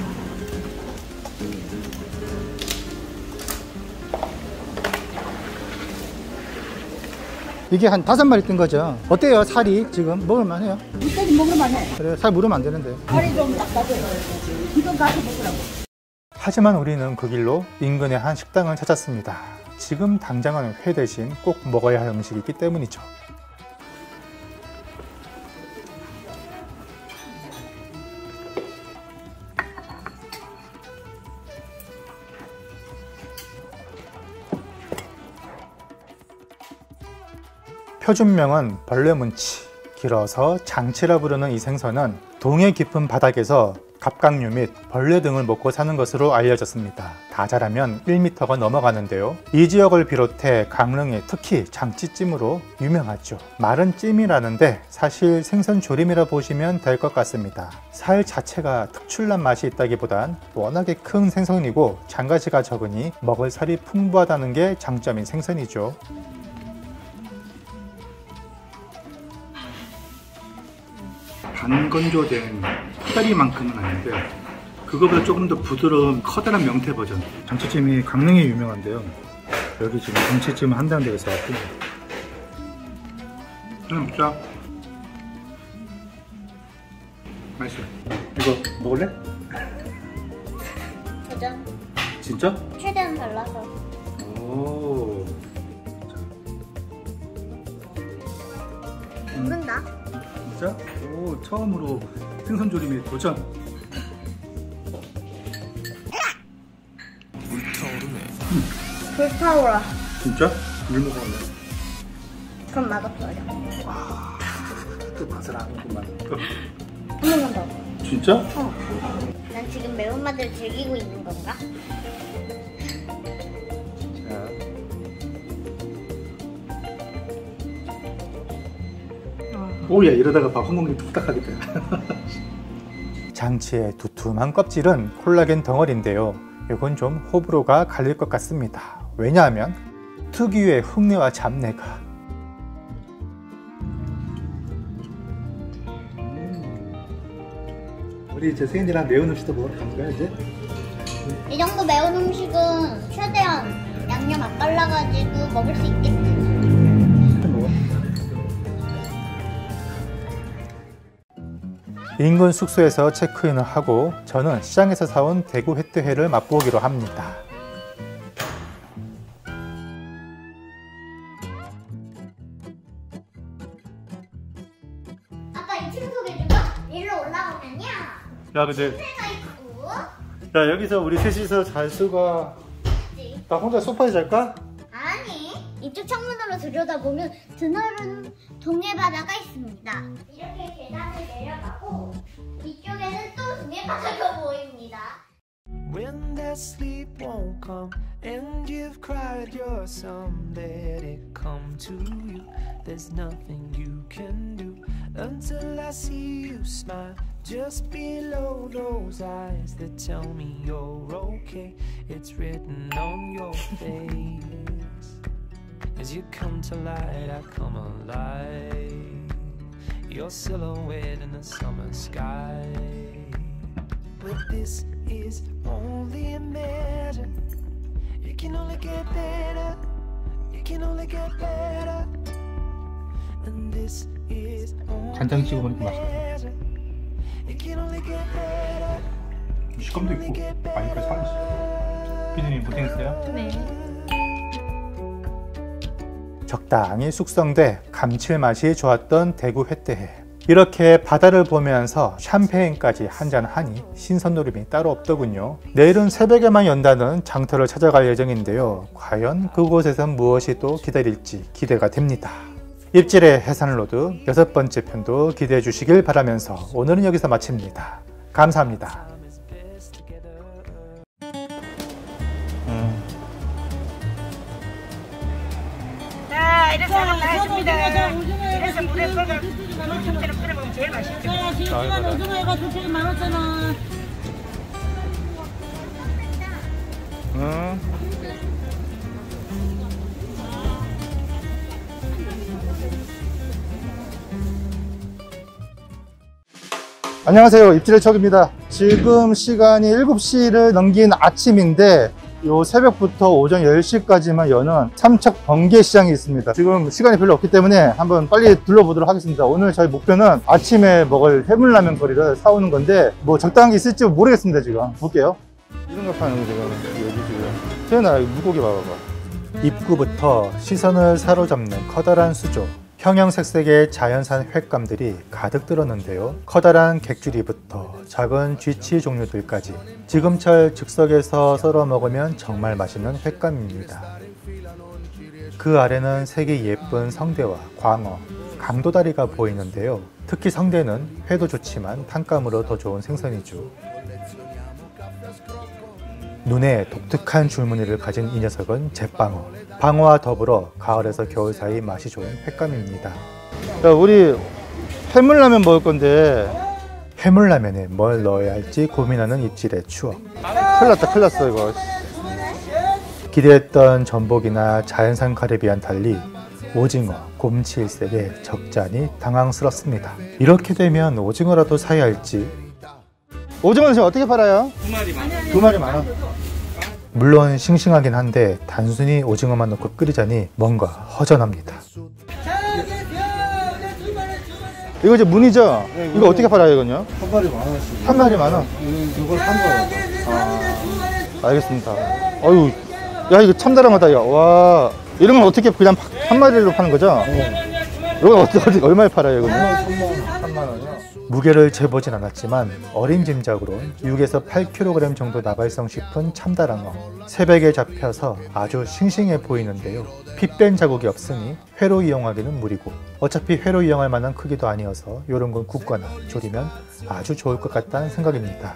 이게 한 5마리 뜬 거죠. 어때요? 살이 지금 먹을만 해요? 이때는 먹으면 해. 그래, 살 물으면 안 되는데. 살이 좀 딱딱해. 이건 가서 먹으라고. 하지만 우리는 그 길로 인근의 한 식당을 찾았습니다. 지금 당장은 회 대신 꼭 먹어야 할 음식이기 때문이죠. 표준명은 벌레문치, 길어서 장치라 부르는 이 생선은 동해 깊은 바닥에서 갑각류 및 벌레 등을 먹고 사는 것으로 알려졌습니다. 다 자라면 1m가 넘어가는데요. 이 지역을 비롯해 강릉이 특히 장치찜으로 유명하죠. 말은 찜이라는데 사실 생선 조림이라 보시면 될 것 같습니다. 살 자체가 특출난 맛이 있다기보단 워낙에 큰 생선이고 장가시가 적으니 먹을 살이 풍부하다는 게 장점인 생선이죠. 반건조된 코다리만큼은 아닌데 그거보다 조금 더 부드러운 커다란 명태 버전. 장치찜이 강릉에 유명한데요. 여기 지금 장치찜 한다는 데서 왔고. 진짜 맛있어요. 이거 먹을래? 도전. 진짜? 최대한 발라서. 오. 모른다. 진짜? 오, 처음으로 생선조림에 도전. 불타오라. 진짜? 물 먹었네. 그럼 맛없어요. 또 맛을 아는구만. 한 번만 더. 진짜? 난 지금 매운맛을 즐기고 있는 건가? 오야, 이러다가 밥 한 공기 뚝딱 하겠다. 장치의 두툼한 껍질은 콜라겐 덩어리인데요. 이건 좀 호불호가 갈릴 것 같습니다. 왜냐하면 특유의 흙내와 잡내가. 우리 이제 세인이랑 매운 음식도 먹으러 가는 거야 이제? 이 정도 매운 음식은 최대한 양념 안 발라가지고 먹을 수 있겠지. 인근 숙소에서 체크인을 하고 저는 시장에서 사온 대구 횟대회를 맛보기로 합니다. 아빠 2층 소개해줄까? 일로 올라오면요. 야, 근데 새가 있고. 야, 여기서 우리 셋이서 잘 수가. 나 혼자 소파에 잘까? 아니, 이쪽 창문으로 들여다보면 드넓은 동해 바다가 있습니다. 이렇게 계단을 내려가고 이쪽에는 또 동해 바다가 보입니다. when that sleep won't come and you've cried your sum, let it come to you. There's nothing you can do until I see you smile just below those eyes that tell me you're okay. It's written on your face. As you come to light, I come alive. Your silhouette in the summer sky. But this is only a measure. It can only get better. It can only get better. And this is 간장 찍어 먹으니까 맛있다. it can only get better. 식감도 있고 많이까지 살았어. 피디님 고생했어요? 네. 적당히 숙성돼 감칠맛이 좋았던 대구 횟대해. 이렇게 바다를 보면서 샴페인까지 한잔하니 신선노름이 따로 없더군요. 내일은 새벽에만 연다는 장터를 찾아갈 예정인데요. 과연 그곳에선 무엇이 또 기다릴지 기대가 됩니다. 입질의 해산로드 6번째 편도 기대해 주시길 바라면서 오늘은 여기서 마칩니다. 감사합니다. 자, 이래서 나왔습니다. 이래서 물에 끓여 물김치를 끓여 먹으면 제일 맛있죠. 자, 지금 오징어가 2팩이 15,000원. 안녕하세요, 입질의 척입니다. 지금 시간이 7시를 넘긴 아침인데 요 새벽부터 오전 10시까지만 여는 삼척 번개시장이 있습니다. 지금 시간이 별로 없기 때문에 한번 빨리 둘러보도록 하겠습니다. 오늘 저희 목표는 아침에 먹을 해물라면 거리를 사오는 건데 뭐 적당한 게 있을지 모르겠습니다. 지금 볼게요. 이런 거 파는 거 지금 여기 지금 태연아 물고기 봐봐. 입구부터 시선을 사로잡는 커다란 수조, 형형색색의 자연산 횟감들이 가득 들었는데요. 커다란 객주리부터 작은 쥐치 종류들까지 지금철 즉석에서 썰어 먹으면 정말 맛있는 횟감입니다. 그 아래는 색이 예쁜 성대와 광어, 강도다리가 보이는데요. 특히 성대는 회도 좋지만 탕감으로 더 좋은 생선이죠. 눈에 독특한 줄무늬를 가진 이 녀석은 잿방어. 방어와 더불어 가을에서 겨울 사이 맛이 좋은 횟감입니다. 야, 우리 해물라면 먹을 건데 해물라면에 뭘 넣어야 할지 고민하는 입질의 추억. 큰일 났다, 큰일 났어 이거. 기대했던 전복이나 자연산 카리비안 달리 오징어, 곰치 일색에 적잖이 당황스럽습니다. 이렇게 되면 오징어라도 사야 할지. 오징어는 지금 어떻게 팔아요? 2마리 만원. 물론 싱싱하긴 한데 단순히 오징어만 넣고 끓이자니 뭔가 허전합니다. 이거 이제 문이죠? 네, 이거 어떻게 팔아요 이건요? 한 마리 10,000원씩. 한 마리 만원? 이걸 한 거예요. 알겠습니다. 어유, 야 이거 참 다양하다. 야. 와, 이런 건 어떻게 그냥 한 마리로 파는 거죠? 이건 어떻게 얼마에 팔아요 이거? 3만 원이요. 무게를 재보진 않았지만 어린 짐작으로 6에서 8kg 정도 나발성 싶은 참다랑어. 새벽에 잡혀서 아주 싱싱해 보이는데요. 피 뺀 자국이 없으니 회로 이용하기는 무리고 어차피 회로 이용할 만한 크기도 아니어서 이런 건 굽거나 조리면 아주 좋을 것 같다는 생각입니다.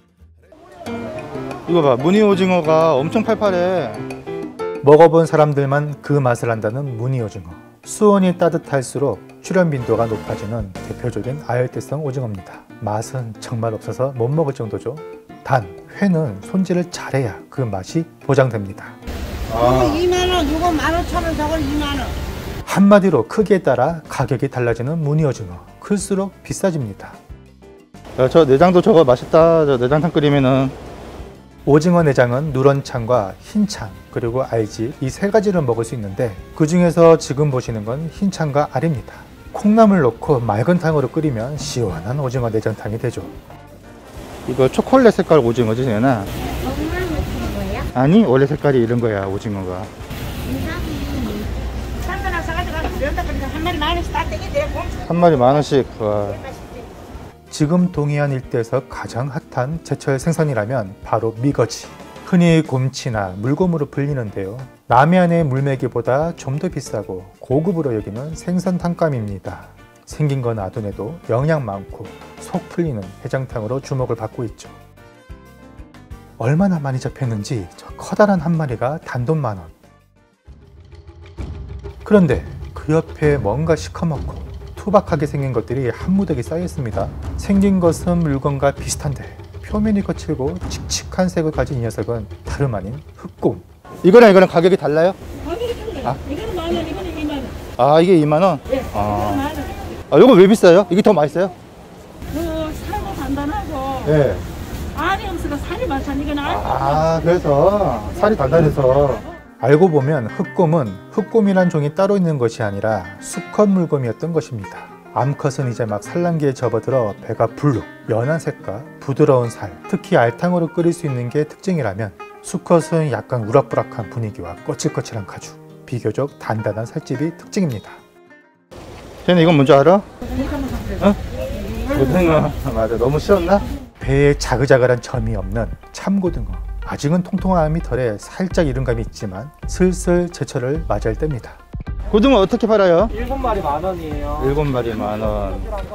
이거 봐, 무늬 오징어가 엄청 팔팔해. 먹어본 사람들만 그 맛을 안다는 무늬 오징어. 수온이 따뜻할수록 출현 빈도가 높아지는 대표적인 아열대성 오징어입니다. 맛은 정말 없어서 못 먹을 정도죠. 단 회는 손질을 잘해야 그 맛이 보장됩니다. 이거 2만원, 이거 15,000원, 저건 2만원. 한마디로 크기에 따라 가격이 달라지는 무늬 오징어. 클수록 비싸집니다. 야, 저 내장도 저거 맛있다. 저 내장탕 끓이면은. 오징어 내장은 누런창과 흰창 그리고 알지 이 세 가지를 먹을 수 있는데 그 중에서 지금 보시는 건 흰창과 알입니다. 콩나물 넣고 맑은 탕으로 끓이면 시원한 오징어 내장탕이 되죠. 이거 초콜릿 색깔 오징어지, 얘나? 정말 맛있는 거예요? 아니, 원래 색깔이 이런 거야, 오징어가. 상관없어 사가지고 면다 그러니까 한 마리 10,000원씩 딱 떼게 돼. 한 마리 10,000원씩. 와. 지금 동해안 일대에서 가장 핫한 제철 생선이라면 바로 미거지. 흔히 곰치나 물곰으로 불리는데요. 남해안의 물메기보다 좀 더 비싸고 고급으로 여기는 생선 탕감입니다. 생긴 건 아둔해도 영양 많고 속 풀리는 해장탕으로 주목을 받고 있죠. 얼마나 많이 잡혔는지 저 커다란 한 마리가 단돈 10,000원. 그런데 그 옆에 뭔가 시커멓고 투박하게 생긴 것들이 한 무더기 쌓여 있습니다. 생긴 것은 물건과 비슷한데 표면이 거칠고 칙칙한 색을 가진 이 녀석은 다름 아닌 흑곰. 이거랑 가격이 달라요? 가격이 달라요. 이거는 10,000원, 이거는 20,000원. 아, 이게 20,000원? 네, 아. 10,000원. 아, 이거 왜 비싸요? 이게 더 맛있어요? 살도 단단하고 네. 알이 없어서 살이 많잖아. 이건 알. 아, 그래서 살이 단단해서. 알고 보면 흑곰은 흑곰이란 종이 따로 있는 것이 아니라 수컷 물곰이었던 것입니다. 암컷은 이제 막 산란기에 접어들어 배가 불룩, 연한 색과 부드러운 살, 특히 알탕으로 끓일 수 있는 게 특징이라면 수컷은 약간 우락부락한 분위기와 거칠거칠한 가죽, 비교적 단단한 살집이 특징입니다. 쟤는 이건 뭔지 알아? 어? 고등어. 맞아, 너무 쉬웠나? 배에 자글자글한 점이 없는 참고등어. 아직은 통통함이 덜해 살짝 이른감이 있지만 슬슬 제철을 맞이할 때입니다. 고등어 어떻게 팔아요? 7마리 10,000원이에요. 7마리 10,000원.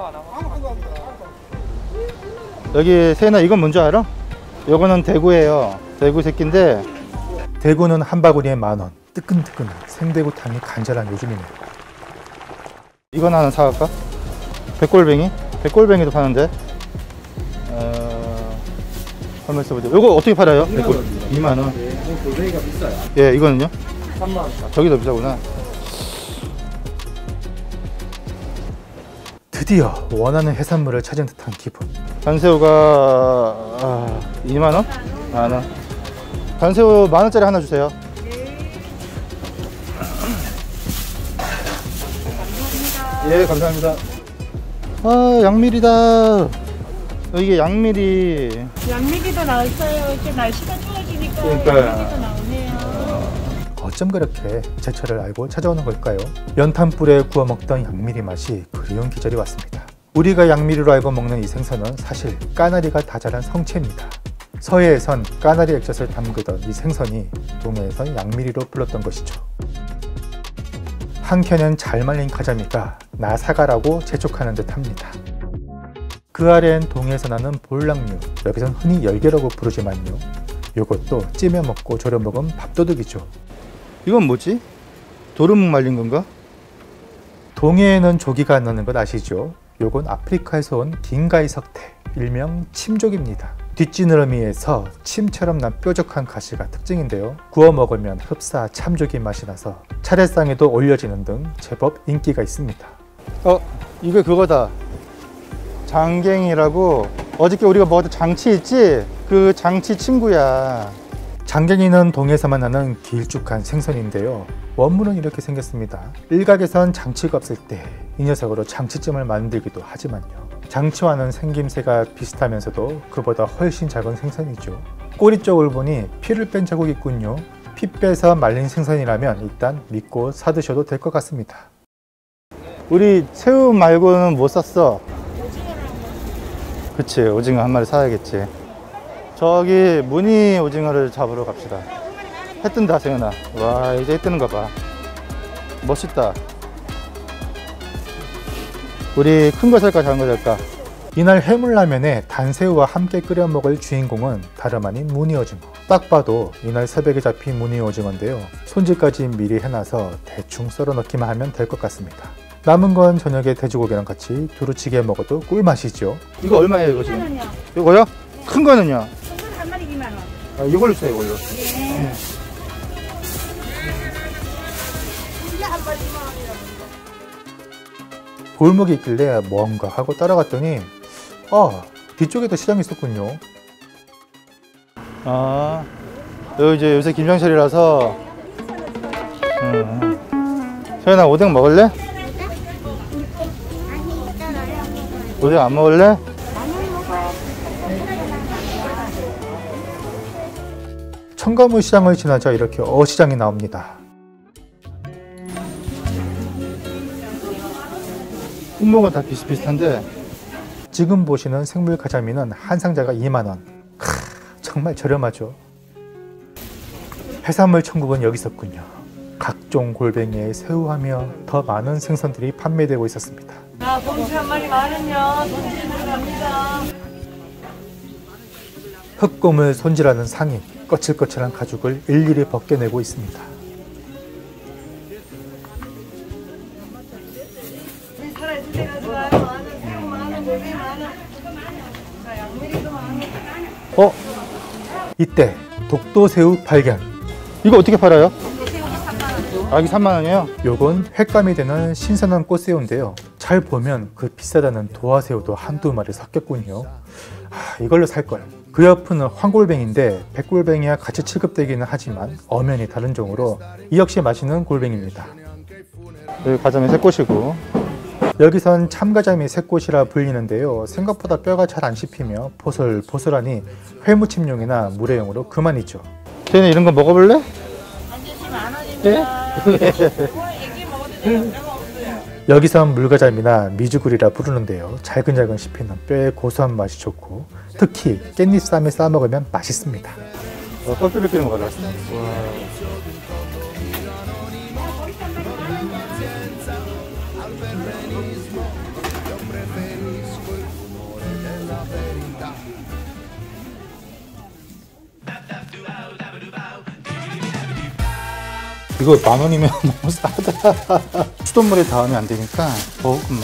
여기 세나 이건 뭔지 알아? 요거는 대구예요. 대구 새끼인데 대구는 한 바구니에 10,000원. 뜨끈뜨끈한 생대구탕이 간절한 요즘이네요. 이건 하나 사갈까? 백골뱅이? 백골뱅이도 파는데 한번 써보자. 요거 어떻게 팔아요? 20,000원. 골뱅이가 비싸요. 예, 이거는요? 30,000원. 저기 더 비싸구나. 드디어 원하는 해산물을 찾은 듯한 기분. 단새우가 20,000원? 10,000원. 단새우 10,000원짜리 하나 주세요. 예, 감사합니다. 아, 양미리다. 이게 양미리. 양미리도 나왔어요. 이제 날씨가 추워지니까 그러니까요. 양미리도 나오네요. 어쩜 그렇게 제철을 알고 찾아오는 걸까요? 연탄불에 구워 먹던 양미리 맛이 그리운 계절이 왔습니다. 우리가 양미리로 알고 먹는 이 생선은 사실 까나리가 다 자란 성체입니다. 서해에선 까나리 액젓을 담그던 이 생선이 동해에선 양미리로 불렀던 것이죠. 한켠엔 잘 말린 가자미가 나사가라고 재촉하는 듯합니다. 그 아래엔 동해에서 나는 볼락류, 여기선 흔히 열개라고 부르지만요, 이것도 찜해 먹고 졸여 먹은 밥도둑이죠. 이건 뭐지? 도루묵 말린 건가? 동해에는 조기가 안 나는 것 아시죠? 요건 아프리카에서 온 딩가이 석태, 일명 침족입니다. 뒷지느러미에서 침처럼 난 뾰족한 가시가 특징인데요. 구워 먹으면 흡사 참조기 맛이 나서 차례상에도 올려지는 등 제법 인기가 있습니다. 이거 그거다. 장갱이라고 어저께 우리가 먹었던 장치 있지? 그 장치 친구야. 장갱이는 동해에서만 나는 길쭉한 생선인데요. 원물은 이렇게 생겼습니다. 일각에선 장치가 없을 때 이 녀석으로 장치찜을 만들기도 하지만요, 장치와는 생김새가 비슷하면서도 그보다 훨씬 작은 생선이죠. 꼬리 쪽을 보니 피를 뺀 자국이 있군요. 피 빼서 말린 생선이라면 일단 믿고 사드셔도 될 것 같습니다. 우리 새우 말고는 뭐 샀어? 그치, 오징어 한 마리 사야겠지. 저기 무늬 오징어를 잡으러 갑시다. 해 뜬다, 세연아. 와, 이제 해 뜨는 거 봐. 멋있다. 우리 큰 거 살까, 작은 거 살까? 이날 해물라면에 단새우와 함께 끓여 먹을 주인공은 다름 아닌 무늬 오징어. 딱 봐도 이날 새벽에 잡힌 무늬 오징어인데요, 손질까지 미리 해놔서 대충 썰어 넣기만 하면 될 것 같습니다. 남은 건 저녁에 돼지고기랑 같이 두루치게 먹어도 꿀맛이죠. 이거 얼마예요, 이거 지금? 10,000원이요. 이거요? 큰 거는요? 큰 건 한 마리 20,000원. 이걸로 주세요, 이걸로. 네. 골목이 있길래 뭔가 하고 따라갔더니 뒤쪽에도 시장이 있었군요. 여기 이제 요새 김장철이라서. 서연아, 오뎅 먹을래? 아니, 있잖아요. 오뎅 안 먹을래? 청가물 시장을 지나자 이렇게 어시장이 나옵니다. 품목은 다 비슷비슷한데 지금 보시는 생물 가자미는 한 상자가 20,000원. 정말 저렴하죠. 해산물 천국은 여기 있었군요. 각종 골뱅이에 새우하며 더 많은 생선들이 판매되고 있었습니다. 자, 곰치 한 마리 10,000원요. 돈지 들어갑니다. 흑곰을 손질하는 상인, 거칠거칠한 가죽을 일일이 벗겨내고 있습니다. 이때 독도새우 발견. 이거 어떻게 팔아요? 아기 3만원이에요? 요건 횟감이 되는 신선한 꽃새우인데요. 잘 보면 그 비싸다는 도화새우도 한두 마리 섞였군요. 이걸로 살걸. 그 옆은 황골뱅인데 백골뱅이와 같이 취급되기는 하지만 엄연히 다른 종으로 이 역시 맛있는 골뱅입니다. 여기 가자미 새꽃이고, 여기선 참가자미 새꽃이라 불리는데요. 생각보다 뼈가 잘 안 씹히며 보슬보슬하니 회무침용이나 물회용으로 그만이죠. 쟤네 이런 거 먹어볼래? 한 개씩 10,000원입니다. 애기 먹어도 돼요. 뼈가 없어요. 여기선 물가자미나 미주굴이라 부르는데요. 잘근잘근 씹히는 뼈의 고소한 맛이 좋고 특히 깻잎쌈에 싸 먹으면 맛있습니다. 껍질을 끼는 거 같았어. 이거 10,000원이면 너무 싸다. 수돗물에 닿으면 안 되니까 먹었구만.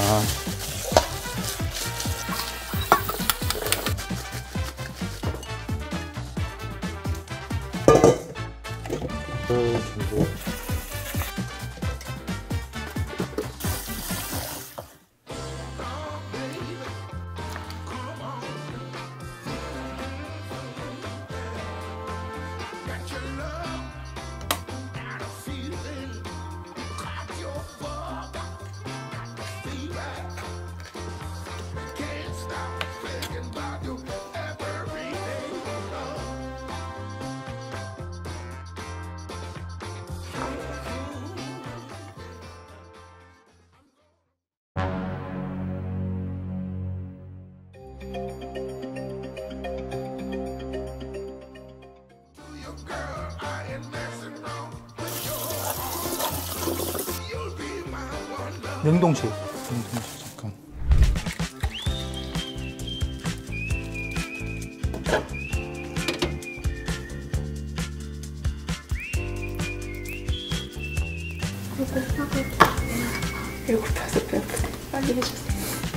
냉동실 잠깐. 배고파서 빨리 해주세요.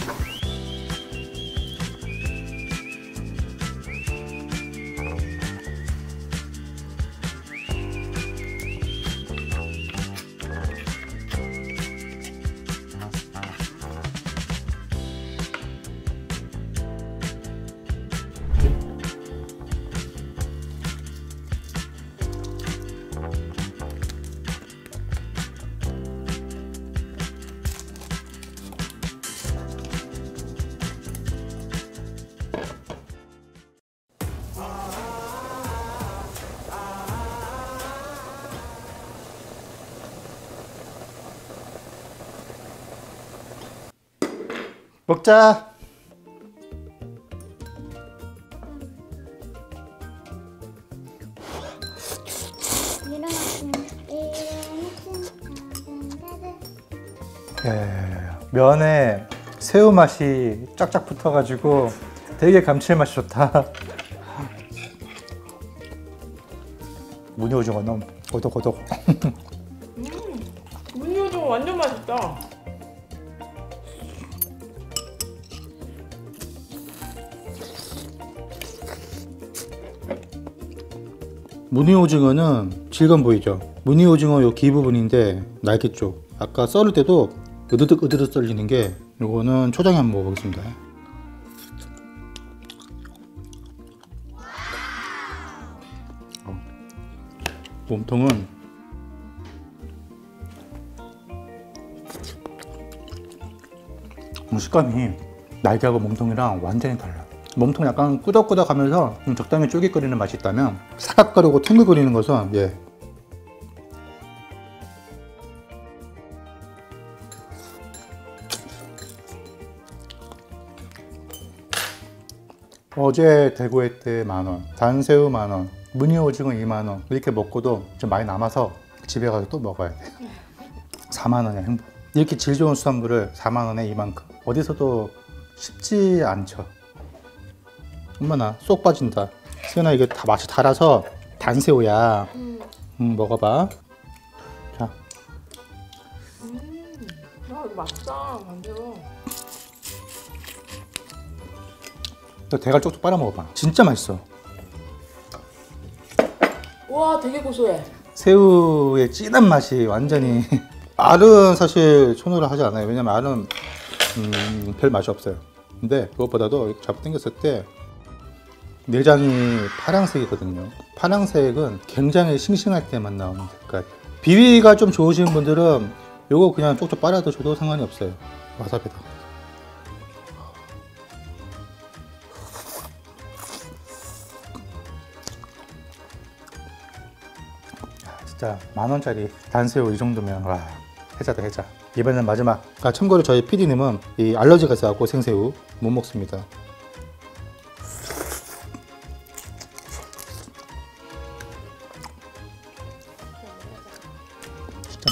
먹자. 면에 새우 맛이 쫙쫙 붙어가지고 되게 감칠맛이 좋다. 무늬오징어는 고독고독. 무늬오징어 완전 맛있다. 무늬오징어는 질감 보이죠? 무늬오징어 요 귀 부분인데 날개 쪽, 아까 썰을 때도 으드득 썰리는 게, 요거는 초장에 한번 먹어보겠습니다. 몸통은 식감이 날개하고 몸통이랑 완전히 달라. 몸통 약간 꾸덕꾸덕하면서 적당히 쫄깃거리는 맛이 있다면, 사각거리고 탱글거리는 것은 어제 대구했대 10,000원, 단새우 10,000원, 무늬오징어 20,000원 이렇게 먹고도 좀 많이 남아서 집에 가서 또 먹어야 돼. 40,000원의 행복. 이렇게 질 좋은 수산물을 40,000원에 이만큼 어디서도 쉽지 않죠. 엄마나 쏙 빠진다. 수연아 이게 다 맛이 달아서 단새우야. 먹어봐. 자. 이거 맛있다. 완전. 대갈 쪽쪽 빨아 먹어봐. 진짜 맛있어. 와, 되게 고소해. 새우의 진한 맛이 완전히. 알은 사실 손으로 하지 않아요. 왜냐면 알은 별 맛이 없어요. 근데 그것보다도 이렇게 잡아 당겼을 때 내장이 파란색이거든요. 파란색은 굉장히 싱싱할 때만 나오는 색깔. 비위가 좀 좋으신 분들은 요거 그냥 쪽쪽 빨아 드셔도 상관이 없어요. 와사비다. 진짜 10,000원짜리 단새우 이 정도면 와, 해자다 해자. 이번에는 마지막. 참고로 저희 PD님은 이 알러지가 있어갖고 생새우 못 먹습니다. 진짜.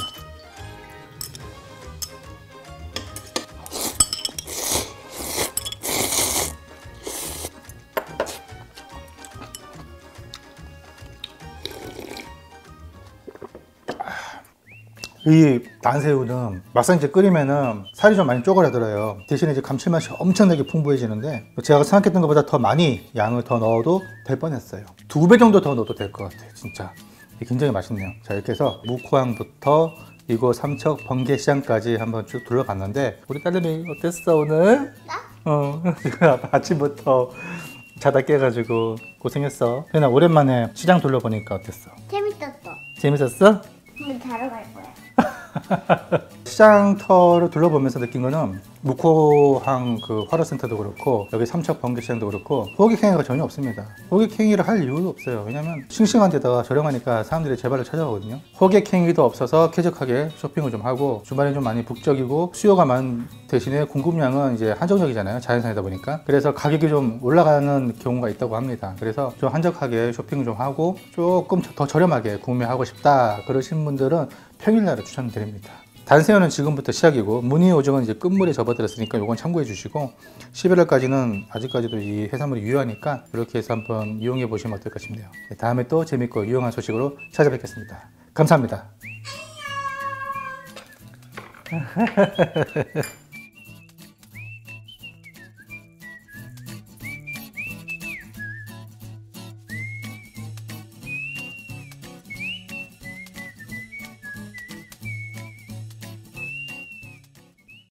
이 단새우는 막상 이제 끓이면은 살이 좀 많이 쪼그라들어요. 대신에 이제 감칠맛이 엄청나게 풍부해지는데 제가 생각했던 것보다 더 많이 양을 더 넣어도 될 뻔했어요. 2배 정도 더 넣어도 될 것 같아요. 진짜 굉장히 맛있네요. 자, 이렇게 해서 묵호항부터 이곳 삼척 번개시장까지 한번 쭉 둘러봤는데 우리 딸내미 어땠어 오늘? 아침부터 자다 깨가지고 고생했어. 혜나 오랜만에 시장 둘러보니까 어땠어? 재밌었어. 재밌었어? 한번 자러 갈 거야. 시장터를 둘러보면서 느낀 거는 묵호항 그 화로센터도 그렇고 여기 삼척 번개시장도 그렇고 호객행위가 전혀 없습니다. 호객행위를 할 이유도 없어요. 왜냐면 싱싱한 데다가 저렴하니까 사람들이 제발을 찾아가거든요. 호객행위도 없어서 쾌적하게 쇼핑을 좀 하고 주말에 좀 많이 북적이고 수요가 많은 대신에 공급량은 이제 한정적이잖아요. 자연산이다 보니까. 그래서 가격이 좀 올라가는 경우가 있다고 합니다. 그래서 좀 한적하게 쇼핑을 좀 하고 조금 더 저렴하게 구매하고 싶다 그러신 분들은 평일날을 추천드립니다. 단새우는 지금부터 시작이고 무늬오징어는 이제 끝물에 접어들었으니까 요건 참고해 주시고 11월까지는 아직까지도 이 해산물이 유효하니까 이렇게 해서 한번 이용해 보시면 어떨까 싶네요. 다음에 또 재밌고 유용한 소식으로 찾아뵙겠습니다. 감사합니다.